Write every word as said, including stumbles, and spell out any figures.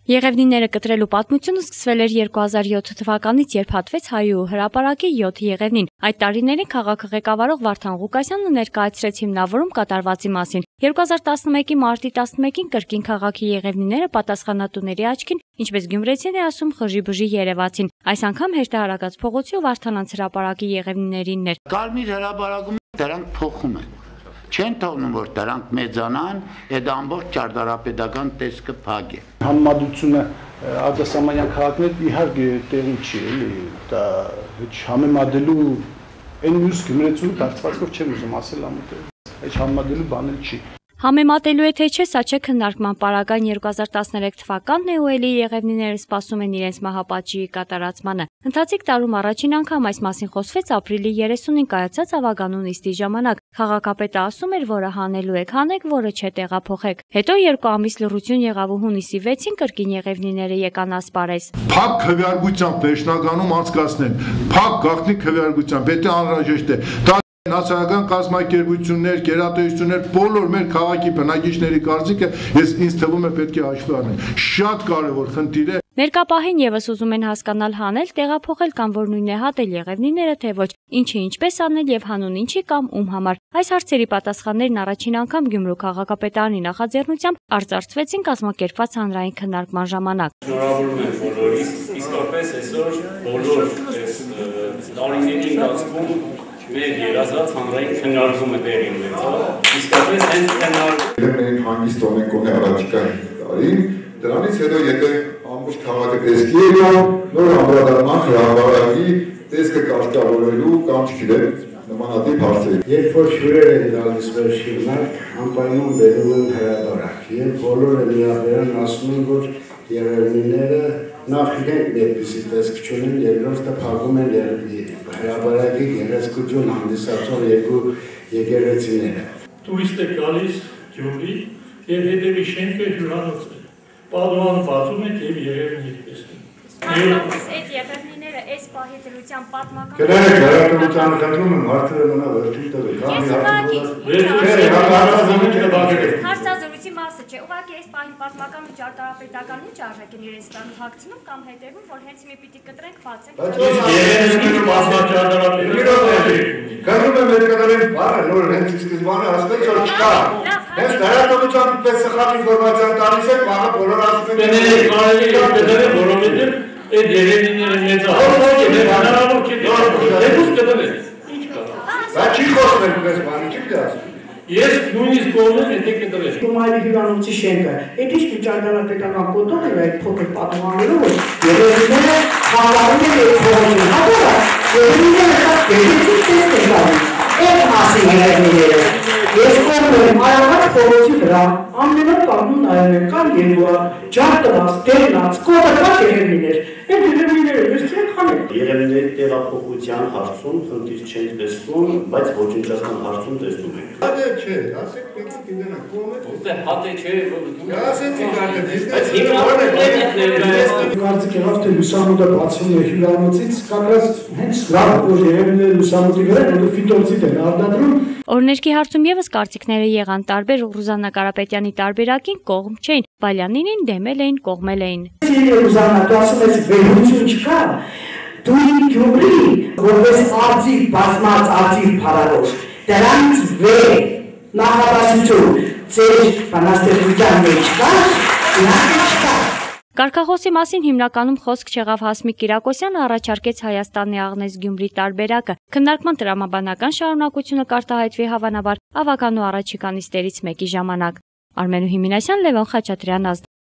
Եղևնիները կտրելու պատմությունը սկսվել էր երկու հազար յոթ թվականից, երբ հատվեց Հայուհու հրապարակի յոթ եղևնին։ Այդ տարիներին քաղաքը ղեկավարող Վարդան Ղուկասյանը ներկայացրեց հիմնավորում կատարվածի մասին։ երկու հազար տասնմեկի մարտի տասնմեկին կրկին քաղաքի եղևնիները պատասխանատուների աչքին, ինչպես գյումրեցին է ասում, խժի-բժի երևացին։ Այս անգամ հերթահարակած փողոցի ու Վարդանանց հրապարակի եղևնիներինն էր։ Կարմիր հրապարակում դրանք փոխում են։ Չեն թողնում, որ դրանք մեծանան, այդ ամբողջ ճարտարապետական տեսքը փակ է։ Համեմատությունը արտասահմանյան քաղաքների իհարկե տեղի չի, էլի, դա համեմատելու այն մյուս գյումրեցու դարձվածքով չեմ ուզում ասել ամուտը։ Այդ համեմատելու բան էլ չի։ Համեմատելու է թե չէ, սա չէ քննարկման պարագան երկու հազար տասներեք թվականն է ու էլի եղևնիները սպասում են իրենց մահապատժի կատարածմանը։ Ընթացիկ տարում առաջին անգամ այս մասին խոսվեց ապրիլի երեսունին կայացած ավագանուն նիստի ժամանակ։ Քաղաքապետը ասում էր, որը հանելու եք հանեք, որը չէ տեղափոխեք։ Հետո երկու ամիս լռություն եղավ ու հունիսի վեցին կրկին եղևնիները եկան ասպարեզ։ Փակ քվեարկությամբ վերջնականում անցկացնեն, փակ գաղտնի քվեարկությամբ, դա անհրաժեշտ է։ Հասարակական կազմակերպություններ, գերատեսչություններ, բոլոր մեր քաղաքի բնակիչների կարծիքը ես ինձ թվում է պետք է հաշվի առնել։ Շատ կարևոր խնդիր է։ Ներկա պահին եւս ուզում են հասկանալ հանել, տեղափոխել կամ որ նույն է հատել եղևնիները, թե ոչ, ինչը ինչպես անել եւ հանուն ինչի կամ ում համար։ Այս հարցերի պատասխաններն առաջին անգամ Գյումրու քաղաքապետարանի նախաձեռնությամբ արծարծվեցին կազմակերպված հանրային քննարկման ժամանակ։ Շնորհավորում եմ բոլորիս, իսկապես այսօր բոլոր այս տարիների ընթացքում մեր երազած հանրային քննարկումը տեղի ունեցավ, իսկապես հենց քննարկում մենք հանգիստ ունենք գոնե առաջիկա տարին, դրանից հետո եթե ամբողջ քաղաքը տեսքի է գալ, նոր անդրադառնանք հրապարակի տեսքը կարգավորելու կամ չգիտեմ նմանատիպ հարցերի։ Երբ որ հյուրեր են գալիս վերջինակ, անպայման բերում են հրապարակ, եւ բոլորը միաբերան ասում են, որ եղևնիները նախ իրենք այդպիսի տեսք չունեն, երկրորդը փակում են հրապարակի գեղեցկություն հանդիսացող երկու եկեղեցիները։ Տուրիստ է գալիս Գյումրի եւ հետեւի շենքը հյուրանոց է։ Պատման բացում եք եւ եղևնի տեսնում։ Հատկապես այդ եղևնիները այս պահի դրության պատմական։ Գրեք հրատարակության խնդրում եմ հարցերը մնա վերջին տվեք։ Հարցազրույցի մասը չէ, ուղղակի այս պահին պատմական ու ճարտարապետական ինչ արժեք են իրենց տան հագցնում կամ հետևում, որ հենց մի պիտի կտրենք բացենք։ Եղևնիները պատմաճարտարապետական։ Գնում եմ այդ կտրենք բառը, նոր հենց սկզբանը ասել որ չկա։ Հենց հրատարակության պես սխալ ինֆորմացիա տալիս եք, վաղը բոլոր ասում են։ Դե կարելի է դերել, որովհետեւ այդ եղևնիները մեծահարկ են, հնարավոր չէ դեպուս կտրել։ Ինչ կա։ Դա չի խոսել պես բանի, չի դասում։ Ես նույնիսկ կողմեմ եթե կտրես։ Գումարի հյուրանոցի շենքը, այդ ինչ ճարտարապետական կոդով է այդ փոքր պատմવાનું, որ եղևնիները խաղարում են այդ փողոցին։ Հատորը եղևնիները շատ գեղեցիկ տեսք են տալիս։ Այդ մասին եղևնիները։ Ես կողմ եմ արագած փողոցի վրա, ամենօր կանգնում նայում եմ, կան երկու, ջարդված, դեղնած, կոդված եղևնիներ։ Այդ եղևնիները ես չեք հանել։ Եղևնիների տեղափոխության հարցում խնդիր չենք տեսնում, բայց ոչնչացման հարցում տեսնում ենք։ Հատե չէ, ասեք պետք է գնանք կողմը։ Ոստե հատե չէ, ասեցիք արդեն, բայց հիմա Կարծիք եղավ թե լուսամուտը բացվում է հյուրանոցից, կակած հենց լավ որ եղևնիները լուսամուտի վրա, որը ֆիտոնցիդ են արտադրում։ Օրներքի հարցում եւս կարծիքները եղան տարբեր Ռուզաննա Կարապետյանի տարբերակին կողմ չէին, Բալյանին դեմել էին, կողմել էին։ Ռուզաննա, դու ասում ես վերություն չկա, դու Գյումրի, որպես արծիվ բազմած արծիվ փառարող, դրանից վեր նախադասություն ձեր բանաստեղծության մեջ կա, իհարկե չկա։ Կարգախոսի մասին հիմնականում խոսք չեղավ Հասմիկ Կիրակոսյանը առաջարկեց Հայաստանի Աղնես Գյումրի տարբերակը։ Քննարկման տրամաբանական շարունակությունը կարտահայտվի հավանաբար ավագանու առաջիկա նիստերից մեկի ժամանակ։ Արմենուհի Մինասյան, Լևոն Խաչատրյան, Ազգ